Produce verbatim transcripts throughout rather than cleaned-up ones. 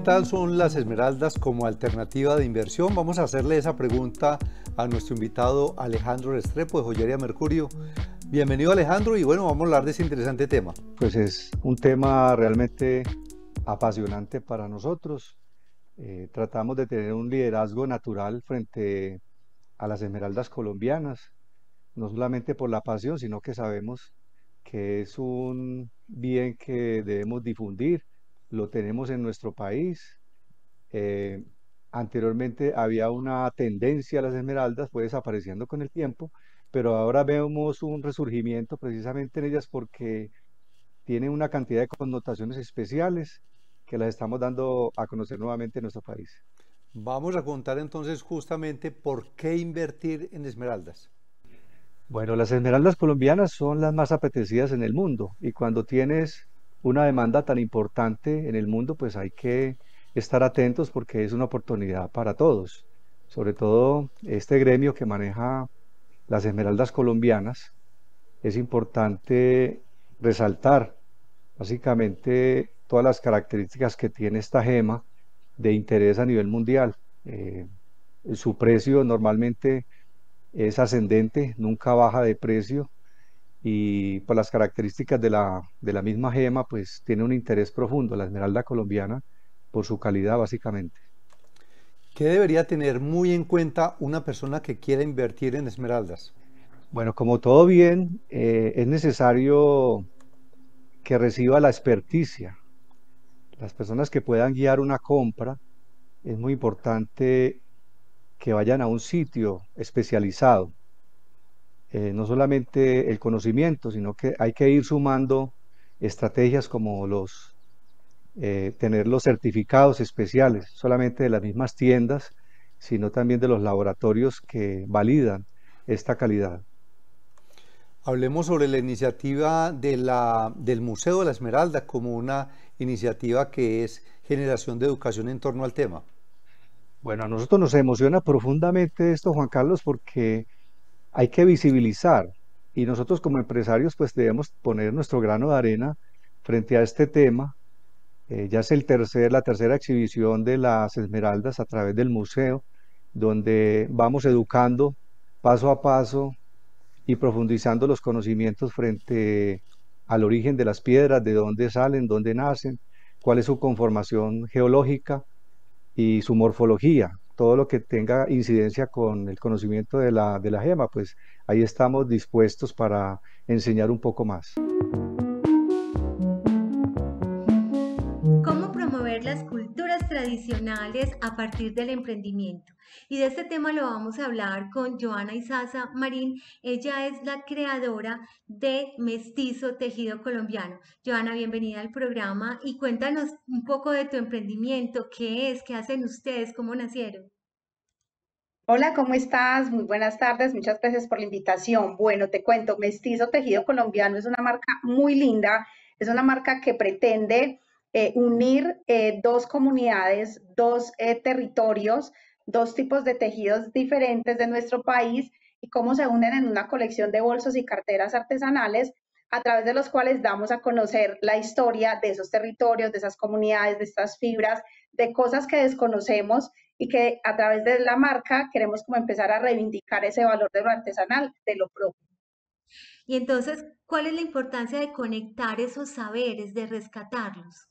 tal son las esmeraldas como alternativa de inversión? Vamos a hacerle esa pregunta a nuestro invitado Alejandro Restrepo de Joyería Mercurio. Bienvenido, Alejandro, y bueno, vamos a hablar de ese interesante tema. Pues es un tema realmente apasionante para nosotros. Eh, tratamos de tener un liderazgo natural frente a las esmeraldas colombianas, no solamente por la pasión, sino que sabemos que es un bien que debemos difundir, lo tenemos en nuestro país. Eh, Anteriormente había una tendencia a las esmeraldas, fue desapareciendo con el tiempo, pero ahora vemos un resurgimiento precisamente en ellas porque tiene una cantidad de connotaciones especiales que las estamos dando a conocer nuevamente en nuestro país. Vamos a contar entonces justamente por qué invertir en esmeraldas. Bueno, las esmeraldas colombianas son las más apetecidas en el mundo y cuando tienes una demanda tan importante en el mundo, pues hay que estar atentos porque es una oportunidad para todos, sobre todo este gremio que maneja las esmeraldas colombianas. Es importante resaltar básicamente todas las características que tiene esta gema de interés a nivel mundial. Eh, su precio normalmente es ascendente, nunca baja de precio y por las características de la, de la misma gema, pues tiene un interés profundo, la esmeralda colombiana, por su calidad básicamente. ¿Qué debería tener muy en cuenta una persona que quiera invertir en esmeraldas? Bueno, como todo bien, eh, es necesario que reciba la experticia. Las personas que puedan guiar una compra, es muy importante que vayan a un sitio especializado. Eh, no solamente el conocimiento, sino que hay que ir sumando estrategias como los eh, tener los certificados especiales, solamente de las mismas tiendas, sino también de los laboratorios que validan esta calidad. Hablemos sobre la iniciativa de la, del Museo de la Esmeralda como una iniciativa que es generación de educación en torno al tema. Bueno, a nosotros nos emociona profundamente esto, Juan Carlos, porque hay que visibilizar y nosotros como empresarios pues debemos poner nuestro grano de arena frente a este tema. Eh, ya es el tercer, la tercera exhibición de las esmeraldas a través del museo, donde vamos educando paso a paso y profundizando los conocimientos frente al origen de las piedras, de dónde salen, dónde nacen, cuál es su conformación geológica y su morfología, todo lo que tenga incidencia con el conocimiento de la, de la gema, pues ahí estamos dispuestos para enseñar un poco más. Cómo promover las culturas tradicionales a partir del emprendimiento. Y de este tema lo vamos a hablar con Joana Isaza Marín. Ella es la creadora de Mestizo Tejido Colombiano. Joana, bienvenida al programa y cuéntanos un poco de tu emprendimiento. ¿Qué es? ¿Qué hacen ustedes? ¿Cómo nacieron? Hola, ¿cómo estás? Muy buenas tardes, muchas gracias por la invitación. Bueno, te cuento, Mestizo Tejido Colombiano es una marca muy linda, es una marca que pretende eh, unir eh, dos comunidades, dos eh, territorios, dos tipos de tejidos diferentes de nuestro país y cómo se unen en una colección de bolsos y carteras artesanales a través de los cuales damos a conocer la historia de esos territorios, de esas comunidades, de estas fibras, de cosas que desconocemos y que a través de la marca queremos como empezar a reivindicar ese valor de lo artesanal, de lo propio. Y entonces, ¿cuál es la importancia de conectar esos saberes, de rescatarlos?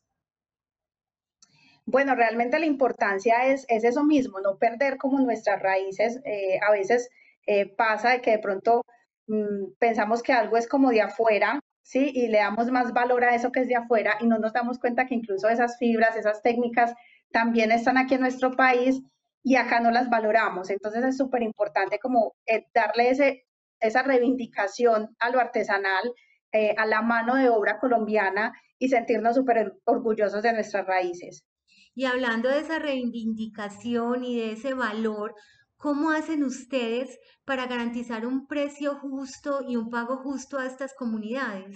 Bueno, realmente la importancia es, es eso mismo, no perder como nuestras raíces. Eh, a veces eh, pasa de que de pronto mmm, pensamos que algo es como de afuera, ¿sí? Y le damos más valor a eso que es de afuera y no nos damos cuenta que incluso esas fibras, esas técnicas también están aquí en nuestro país y acá no las valoramos. Entonces es súper importante como eh, darle ese, esa reivindicación a lo artesanal, eh, a la mano de obra colombiana y sentirnos súper orgullosos de nuestras raíces. Y hablando de esa reivindicación y de ese valor, ¿cómo hacen ustedes para garantizar un precio justo y un pago justo a estas comunidades?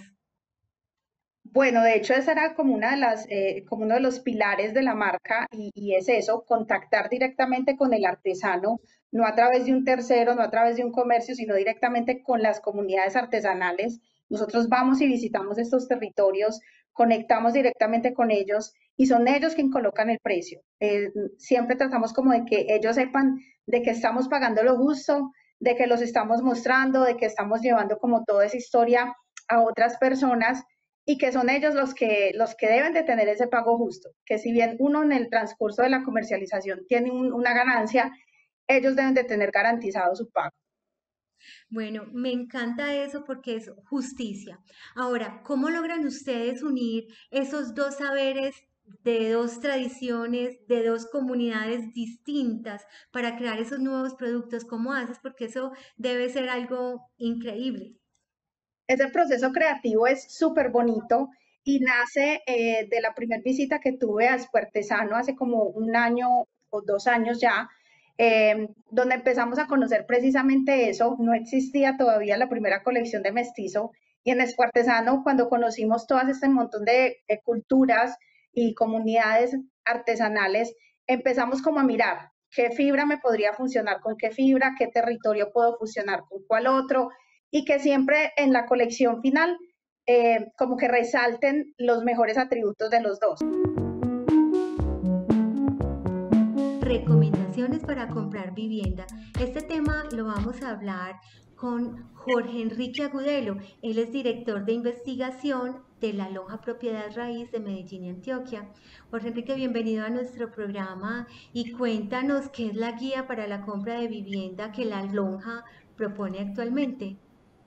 Bueno, de hecho, esa era como una de las, eh, como uno de los pilares de la marca y, y es eso, contactar directamente con el artesano, no a través de un tercero, no a través de un comercio, sino directamente con las comunidades artesanales. Nosotros vamos y visitamos estos territorios conectamos directamente con ellos y son ellos quienes colocan el precio. Eh, siempre tratamos como de que ellos sepan de que estamos pagando lo justo, de que los estamos mostrando, de que estamos llevando como toda esa historia a otras personas y que son ellos los que, los que deben de tener ese pago justo, que si bien uno en el transcurso de la comercialización tiene un, una ganancia, ellos deben de tener garantizado su pago. Bueno, me encanta eso porque es justicia. Ahora, ¿cómo logran ustedes unir esos dos saberes de dos tradiciones, de dos comunidades distintas para crear esos nuevos productos? ¿Cómo haces? Porque eso debe ser algo increíble. Ese proceso creativo es súper bonito y nace eh, de la primera visita que tuve a Espuertesano hace como un año o dos años ya, eh, donde empezamos a conocer precisamente eso. No existía todavía la primera colección de mestizo y en Espuertesano, cuando conocimos todas este montón de, de culturas y comunidades artesanales, empezamos como a mirar qué fibra me podría funcionar con qué fibra, qué territorio puedo fusionar con cuál otro, y que siempre en la colección final eh, como que resalten los mejores atributos de los dos. Recomendaciones para comprar vivienda. Este tema lo vamos a hablar con Jorge Enrique Agudelo. Él es director de investigación de la Lonja Propiedad Raíz de Medellín y Antioquia. Jorge Enrique, bienvenido a nuestro programa y cuéntanos qué es la guía para la compra de vivienda que la Lonja propone actualmente.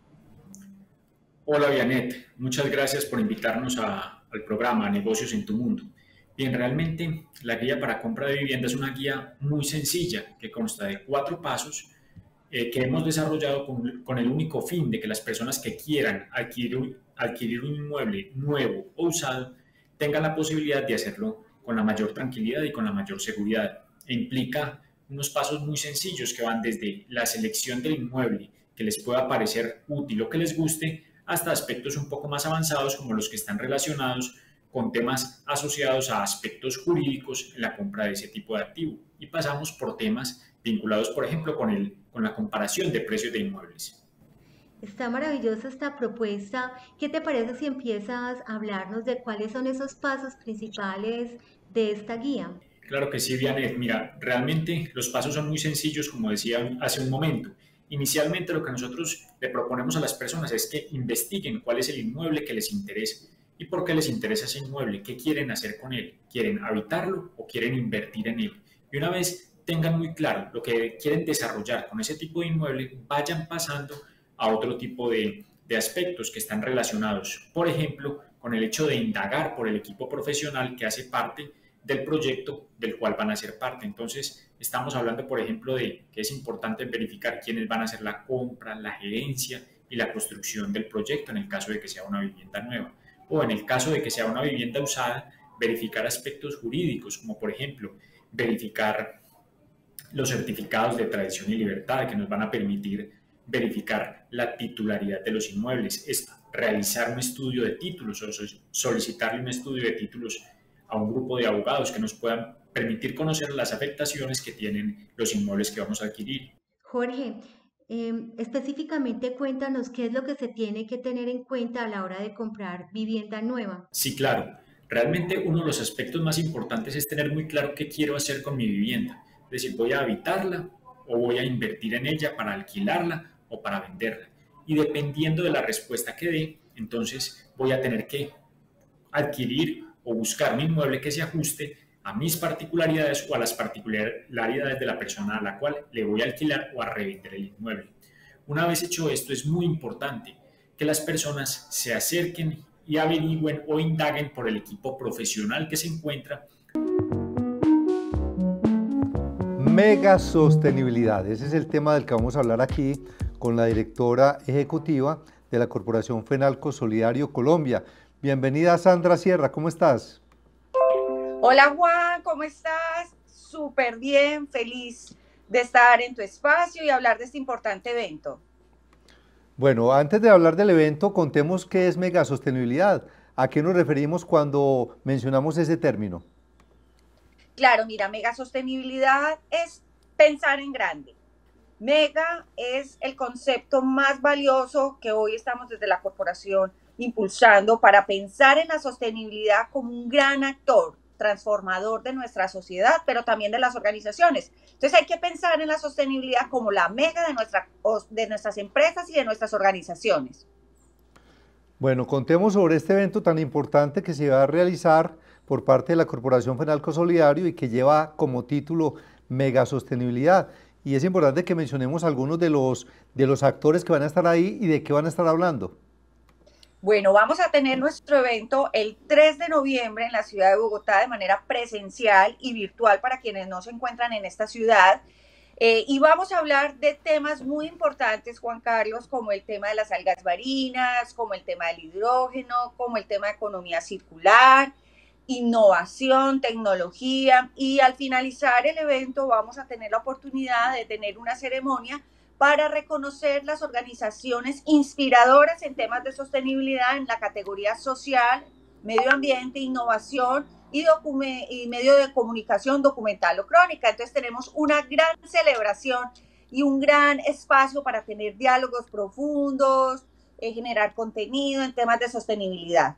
Hola Vianet, muchas gracias por invitarnos a, al programa Negocios en tu Mundo. Bien, realmente la guía para compra de vivienda es una guía muy sencilla que consta de cuatro pasos eh, que hemos desarrollado con, con el único fin de que las personas que quieran adquirir, adquirir un inmueble nuevo o usado tengan la posibilidad de hacerlo con la mayor tranquilidad y con la mayor seguridad. E implica unos pasos muy sencillos que van desde la selección del inmueble que les pueda parecer útil o que les guste, hasta aspectos un poco más avanzados como los que están relacionados con temas asociados a aspectos jurídicos en la compra de ese tipo de activo. Y pasamos por temas vinculados, por ejemplo, con, el, con la comparación de precios de inmuebles. Está maravillosa esta propuesta. ¿Qué te parece si empiezas a hablarnos de cuáles son esos pasos principales de esta guía? Claro que sí, Vianet. Mira, realmente los pasos son muy sencillos, como decía hace un momento. Inicialmente lo que nosotros le proponemos a las personas es que investiguen cuál es el inmueble que les interesa y por qué les interesa ese inmueble, qué quieren hacer con él, quieren habitarlo o quieren invertir en él. Y una vez tengan muy claro lo que quieren desarrollar con ese tipo de inmueble, vayan pasando a otro tipo de, de aspectos que están relacionados, por ejemplo, con el hecho de indagar por el equipo profesional que hace parte del proyecto del cual van a ser parte. Entonces, estamos hablando, por ejemplo, de que es importante verificar quiénes van a hacer la compra, la gerencia y la construcción del proyecto en el caso de que sea una vivienda nueva. O en el caso de que sea una vivienda usada, verificar aspectos jurídicos, como por ejemplo, verificar los certificados de tradición y libertad que nos van a permitir verificar la titularidad de los inmuebles, es realizar un estudio de títulos o solicitarle un estudio de títulos a un grupo de abogados que nos puedan permitir conocer las afectaciones que tienen los inmuebles que vamos a adquirir. Jorge, eh, específicamente cuéntanos qué es lo que se tiene que tener en cuenta a la hora de comprar vivienda nueva. Sí, claro. Realmente uno de los aspectos más importantes es tener muy claro qué quiero hacer con mi vivienda. Es decir, ¿voy a habitarla o voy a invertir en ella para alquilarla o para venderla? Y dependiendo de la respuesta que dé, entonces voy a tener que adquirir o buscar un inmueble que se ajuste a mis particularidades o a las particularidades de la persona a la cual le voy a alquilar o a revender el inmueble. Una vez hecho esto, es muy importante que las personas se acerquen y averigüen o indaguen por el equipo profesional que se encuentra. Mega sostenibilidad, ese es el tema del que vamos a hablar aquí con la directora ejecutiva de la Corporación Fenalco Solidario Colombia. Bienvenida Sandra Sierra, ¿cómo estás? Hola Juan, ¿cómo estás? Súper bien, feliz de estar en tu espacio y hablar de este importante evento. Bueno, antes de hablar del evento, contemos qué es megasostenibilidad. ¿A qué nos referimos cuando mencionamos ese término? Claro, mira, megasostenibilidad es pensar en grande. Mega es el concepto más valioso que hoy estamos desde la Corporación impulsando para pensar en la sostenibilidad como un gran actor transformador de nuestra sociedad, pero también de las organizaciones. Entonces hay que pensar en la sostenibilidad como la mega de, nuestra, de nuestras empresas y de nuestras organizaciones. Bueno, contemos sobre este evento tan importante que se va a realizar por parte de la Corporación Fenalco Solidario y que lleva como título Mega Sostenibilidad. Y es importante que mencionemos algunos de los, de los actores que van a estar ahí y de qué van a estar hablando. Bueno, vamos a tener nuestro evento el tres de noviembre en la ciudad de Bogotá de manera presencial y virtual para quienes no se encuentran en esta ciudad. Eh, y vamos a hablar de temas muy importantes, Juan Carlos, como el tema de las algas marinas, como el tema del hidrógeno, como el tema de economía circular, innovación, tecnología. Y al finalizar el evento vamos a tener la oportunidad de tener una ceremonia para reconocer las organizaciones inspiradoras en temas de sostenibilidad en la categoría social, medio ambiente, innovación y, y medio de comunicación documental o crónica. Entonces tenemos una gran celebración y un gran espacio para tener diálogos profundos, eh, generar contenido en temas de sostenibilidad.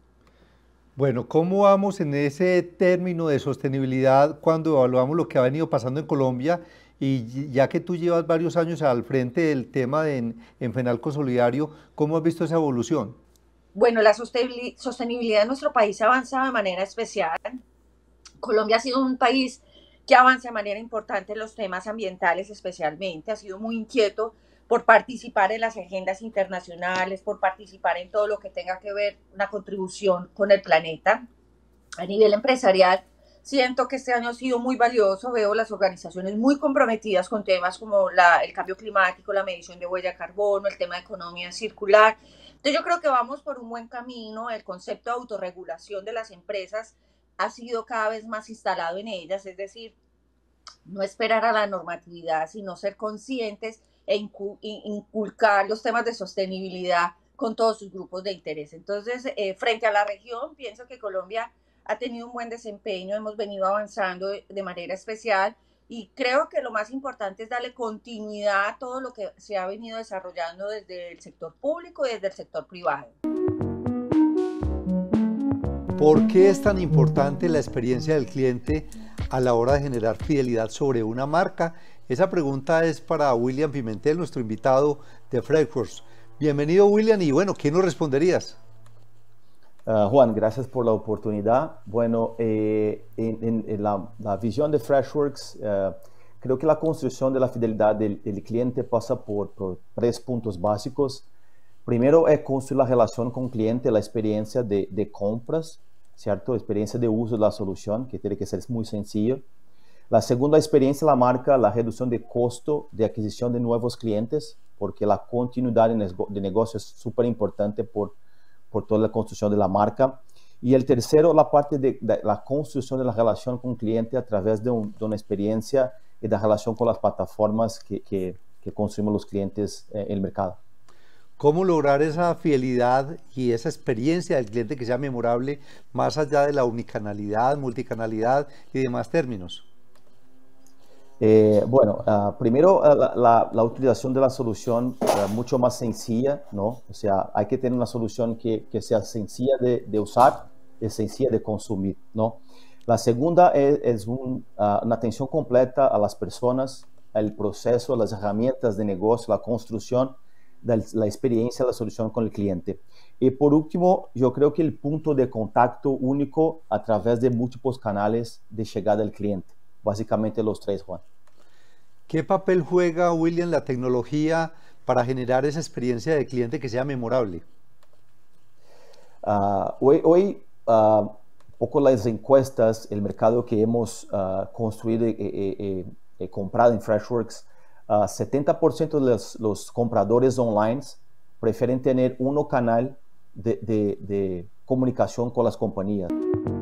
Bueno, ¿cómo vamos en ese término de sostenibilidad cuando evaluamos lo que ha venido pasando en Colombia? Y ya que tú llevas varios años al frente del tema de, en, en Fenalco Solidario, ¿cómo has visto esa evolución? Bueno, la sostenibilidad de nuestro país avanza de manera especial. Colombia ha sido un país que avanza de manera importante en los temas ambientales especialmente, ha sido muy inquieto por participar en las agendas internacionales, por participar en todo lo que tenga que ver una contribución con el planeta. A nivel empresarial, siento que este año ha sido muy valioso, veo las organizaciones muy comprometidas con temas como la, el cambio climático, la medición de huella de carbono, el tema de economía circular. Entonces yo creo que vamos por un buen camino, el concepto de autorregulación de las empresas ha sido cada vez más instalado en ellas, es decir, no esperar a la normatividad, sino ser conscientes e inculcar los temas de sostenibilidad con todos sus grupos de interés. Entonces, eh, frente a la región, pienso que Colombia ha tenido un buen desempeño, hemos venido avanzando de, de manera especial y creo que lo más importante es darle continuidad a todo lo que se ha venido desarrollando desde el sector público y desde el sector privado. ¿Por qué es tan importante la experiencia del cliente a la hora de generar fidelidad sobre una marca? Esa pregunta es para William Pimentel, nuestro invitado de Freshworks. Bienvenido, William, y bueno, ¿qué nos responderías? Uh, Juan, gracias por la oportunidad. Bueno, eh, en, en, en la, la visión de Freshworks, uh, creo que la construcción de la fidelidad del, del cliente pasa por, por tres puntos básicos. Primero es construir la relación con el cliente, la experiencia de, de compras, ¿cierto? Experiencia de uso de la solución, que tiene que ser muy sencillo. La segunda experiencia, la marca, la reducción de costo de adquisición de nuevos clientes, porque la continuidad de negocio es súper importante por, por toda la construcción de la marca. Y el tercero, la parte de, de la construcción de la relación con el cliente a través de, un, de una experiencia y de la relación con las plataformas que, que, que construimos los clientes en el mercado. ¿Cómo lograr esa fidelidad y esa experiencia del cliente que sea memorable más allá de la unicanalidad, multicanalidad y demás términos? Eh, bueno, uh, primero uh, la, la, la utilización de la solución uh, mucho más sencilla, ¿no? O sea, hay que tener una solución que, que sea sencilla de, de usar y sencilla de consumir, ¿no? La segunda es, es un, uh, una atención completa a las personas, al proceso, las herramientas de negocio, la construcción de la experiencia, la solución con el cliente. Y por último, yo creo que el punto de contacto único a través de múltiples canales de llegada al cliente. Básicamente los tres, Juan. ¿Qué papel juega, William, la tecnología para generar esa experiencia de cliente que sea memorable? Uh, hoy, hoy uh, un poco las encuestas, el mercado que hemos uh, construido y eh, eh, eh, comprado en Freshworks, uh, setenta por ciento de los, los compradores online prefieren tener un canal de, de, de comunicación con las compañías.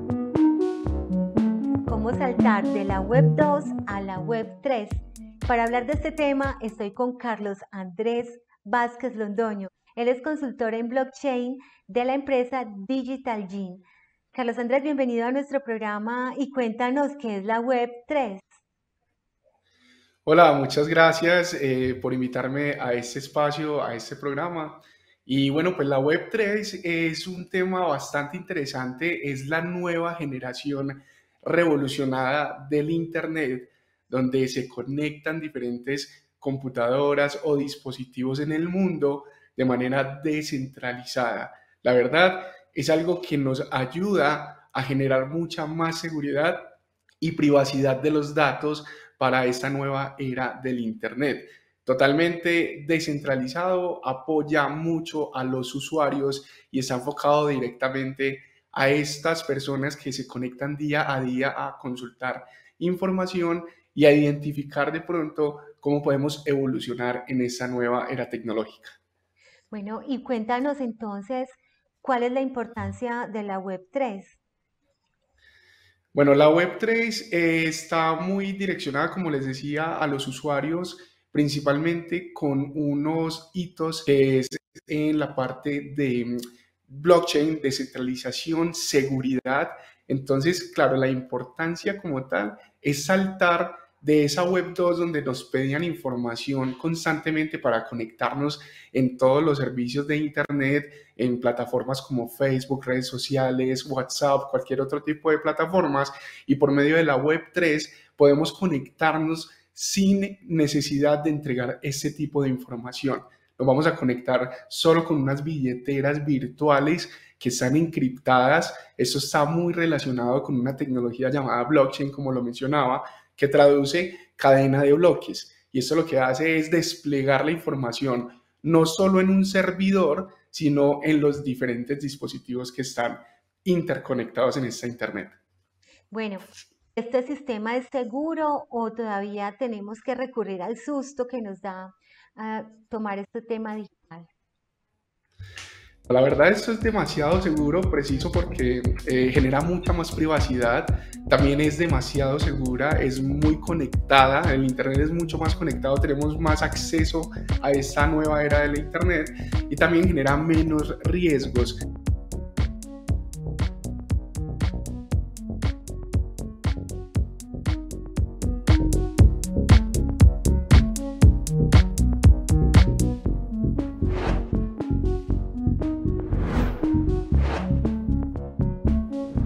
Cómo saltar de la web dos a la web tres. Para hablar de este tema estoy con Carlos Andrés Vázquez Londoño. Él es consultor en blockchain de la empresa Digital Gene. Carlos Andrés, bienvenido a nuestro programa y cuéntanos qué es la web tres. Hola, muchas gracias eh, por invitarme a este espacio, a este programa. Y bueno, pues la web tres es un tema bastante interesante, es la nueva generación revolucionada del Internet, donde se conectan diferentes computadoras o dispositivos en el mundo de manera descentralizada. La verdad es algo que nos ayuda a generar mucha más seguridad y privacidad de los datos para esta nueva era del Internet. Totalmente descentralizado, apoya mucho a los usuarios y está enfocado directamente a estas personas que se conectan día a día a consultar información y a identificar de pronto cómo podemos evolucionar en esta nueva era tecnológica. Bueno, y cuéntanos entonces, ¿cuál es la importancia de la web tres? Bueno, la web tres eh, está muy direccionada, como les decía, a los usuarios, principalmente con unos hitos que es en la parte de blockchain, descentralización, seguridad. Entonces, claro, la importancia como tal es saltar de esa web dos donde nos pedían información constantemente para conectarnos en todos los servicios de Internet, en plataformas como Facebook, redes sociales, WhatsApp, cualquier otro tipo de plataformas, y por medio de la web tres podemos conectarnos sin necesidad de entregar ese tipo de información. Nos vamos a conectar solo con unas billeteras virtuales que están encriptadas. Esto está muy relacionado con una tecnología llamada blockchain, como lo mencionaba, que traduce cadena de bloques. Y esto lo que hace es desplegar la información no solo en un servidor, sino en los diferentes dispositivos que están interconectados en esta Internet. Bueno, ¿este sistema es seguro o todavía tenemos que recurrir al susto que nos da uh, tomar este tema digital? La verdad, esto es demasiado seguro, preciso porque eh, genera mucha más privacidad, también es demasiado segura, es muy conectada, el Internet es mucho más conectado, tenemos más acceso a esta nueva era del Internet y también genera menos riesgos.